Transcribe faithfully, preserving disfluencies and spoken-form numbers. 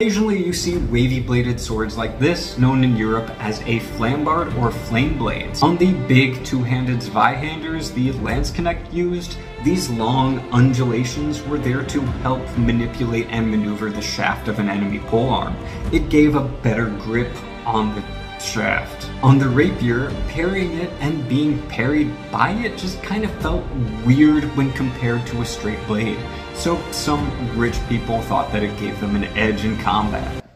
Occasionally you see wavy-bladed swords like this, known in Europe as a flambard or flame blades. On the big two-handed Zweihanders the Landsknecht used, these long undulations were there to help manipulate and maneuver the shaft of an enemy polearm. It gave a better grip on the shaft. On the rapier, parrying it and being parried by it just kind of felt weird when compared to a straight blade, so some rich people thought that it gave them an edge in combat.